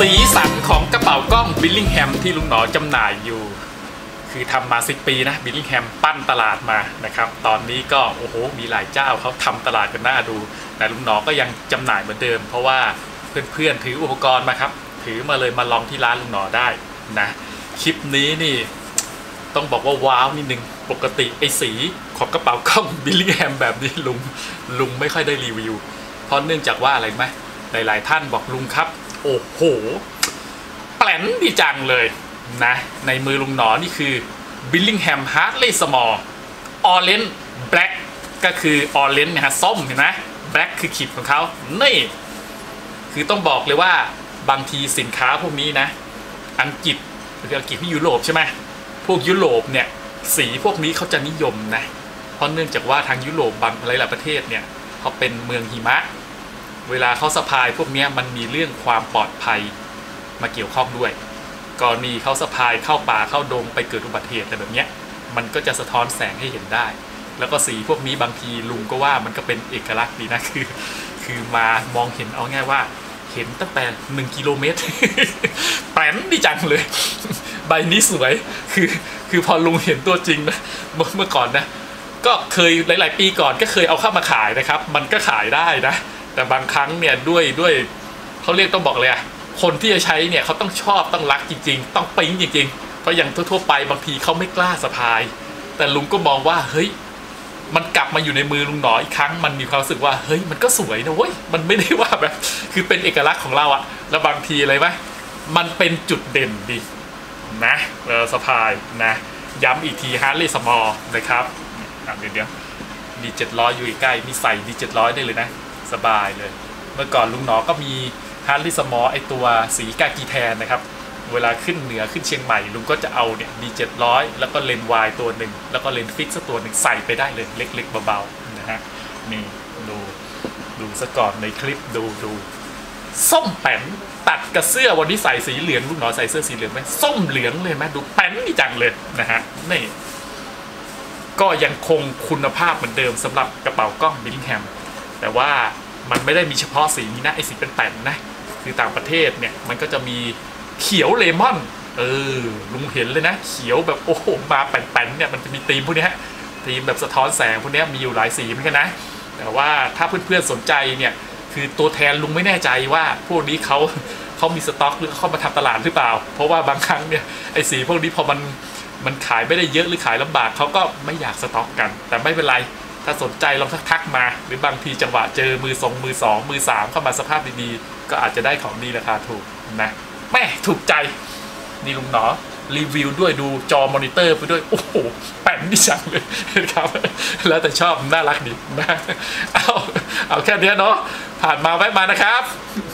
สีสันของกระเป๋ากล้องบิลลิงแฮมที่ลุงหนอจำหน่ายอยู่คือทำมา10 ปีนะบิลลิงแฮมปั้นตลาดมานะครับตอนนี้ก็โอ้โหมีหลายเจ้าเขาทำตลาดกันน่าดูแต่ลุงหนอก็ยังจำหน่ายเหมือนเดิมเพราะว่าเพื่อนๆถืออุปกรณ์มาครับถือมาเลยมาลองที่ร้านลุงหนอได้นะคลิปนี้นี่ต้องบอกว่าว้าวนิดนึงปกติไอ้สีของกระเป๋ากล้องบิลลิงแฮมแบบนี้ลุงไม่ค่อยได้รีวิวเพราะเนื่องจากว่าอะไรไหมหลายๆท่านบอกลุงครับโอ้โหแปลนดีจังเลยนะในมือลุงหนอนี่คือ Billingham Hartley Small Orange Black ก็คือ Orange นะฮะส้มเห็นไหม Black คือขีดของเขานี่คือต้องบอกเลยว่าบางทีสินค้าพวกนี้นะอังกฤษที่ยุโรปใช่ไหมพวกยุโรปเนี่ยสีพวกนี้เขาจะนิยมนะเพราะเนื่องจากว่าทางยุโรปบางหลายๆประเทศเนี่ยเขาเป็นเมืองหิมะเวลาเขาสะพายพวกนี้มันมีเรื่องความปลอดภัยมาเกี่ยวข้องด้วยกรณีเขาสะพายเข้าป่าเข้าดงไปเกิดอุบัติเหตุอะไรแบบนี้มันก็จะสะท้อนแสงให้เห็นได้แล้วก็สีพวกนี้บางทีลุงก็ว่ามันก็เป็นเอกลักษณ์ดีนะคือมามองเห็นเอาง่ายว่าเห็นตั้งแต่1 กิโลเมตรแปลนดีจังเลยใบนี้สวยคือพอลุงเห็นตัวจริงนะเมื่อก่อนนะก็เคยหลายๆปีก่อนก็เคยเอาเข้ามาขายนะครับมันก็ขายได้นะแต่บางครั้งเนี่ยด้วยเขาเรียกต้องบอกเลยอะคนที่จะใช้เนี่ยเขาต้องชอบต้องรักจริงๆต้องปิ๊งจริงๆเพราะอย่างทั่วๆไปบางทีเขาไม่กล้าสะพายแต่ลุงก็มองว่าเฮ้ยมันกลับมาอยู่ในมือลุงหนออีกครั้งมันมีความรู้สึกว่าเฮ้ยมันก็สวยนะเว้ยมันไม่ได้ว่าแบบคือเป็นเอกลักษณ์ของเราอะแล้วบางทีอะไรไหมมันเป็นจุดเด่นดีนะสะพายนะย้ำอีกทีฮาร์เลย์สมอลนะครับเดี๋ยวดี700อยู่ใกล้มีใส่ดี700ได้เลยนะสบายเลยเมื่อก่อนลุงหนอก็มีฮาร์ลีสมอไอตัวสีกากีแทนนะครับเวลาขึ้นเหนือขึ้นเชียงใหม่ลุงก็จะเอาเนี่ยดี700แล้วก็เลนส์วายตัวหนึ่งแล้วก็เลนส์ฟิกซ์ตัวหนึ่งใส่ไปได้เลยเล็กๆเบาๆนะฮะนี่ดูซะก่อนในคลิปดูส้มแป้นตัดกับเสื้อวันนี้ใส่สีเหลืองลุงหนอใส่เสื้อสีเหลืองไหมส้มเหลืองเลยไหมดูแป้นนี่จังเลยนะฮะนี่ก็ยังคงคุณภาพเหมือนเดิมสำหรับกระเป๋ากล้องบิลลิงแฮมแต่ว่ามันไม่ได้มีเฉพาะสีนี้นะไอสีเป็นแป้นนะคือต่างประเทศเนี่ยมันก็จะมีเขียวเลมอนลุงเห็นเลยนะเขียวแบบโอ้โหมาแป้นเนี่ยมันจะมีธีมพวกนี้ฮะธีมแบบสะท้อนแสงพวกนี้มีอยู่หลายสีเหมือนกันนะแต่ว่าถ้าเพื่อนๆสนใจเนี่ยคือตัวแทนลุงไม่แน่ใจว่าพวกนี้เขามีสต็อกหรือเขามาทำตลาดหรือเปล่าเพราะว่าบางครั้งเนี่ยไอสีพวกนี้พอมันขายไม่ได้เยอะหรือขายลำบากเขาก็ไม่อยากสต็อกกันแต่ไม่เป็นไรถ้าสนใจลองทักมาหรือบางทีจังหวะเจอมือ2 มือ 2 มือ 3เข้ามาสภาพดีๆก็อาจจะได้ของดีราคาถูกนะแม่ถูกใจนี่ลุงหนอรีวิวด้วยดูจอมอนิเตอร์ไปด้วยโอ้โหแป้นดิจังเลยครับแล้วแต่ชอบน่ารักดีนะเอาแค่นี้เนาะผ่านมาแวะมานะครับ